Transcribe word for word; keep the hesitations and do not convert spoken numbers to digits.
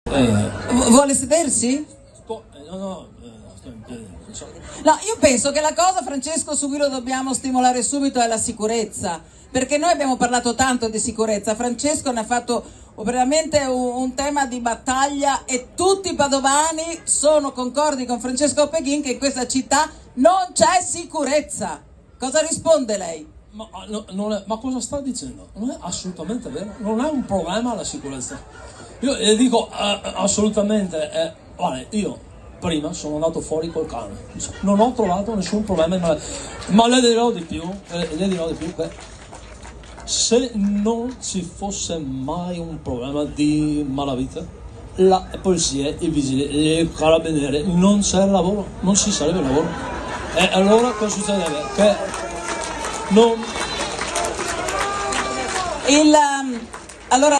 Eh, Vuole sedersi? sto, eh, no, no, eh, sto in piedi. No, io penso che la cosa, Francesco, su cui lo dobbiamo stimolare subito è la sicurezza, perché noi abbiamo parlato tanto di sicurezza, Francesco ne ha fatto veramente un, un tema di battaglia e tutti i padovani sono concordi con Francesco Peghin che in questa città non c'è sicurezza. Cosa risponde lei? Ma, no, non è, ma cosa sta dicendo? Non è assolutamente vero, non è un problema la sicurezza. Io le dico eh, assolutamente, eh, guarda, io prima sono andato fuori col cane, non ho trovato nessun problema, ma, ma le dirò di più, eh, le dirò di più che se non ci fosse mai un problema di malavita, la polizia, i vigili, i carabinieri, non c'è lavoro, non si sarebbe lavoro. E allora cosa succederebbe? Che non... Il, um, allora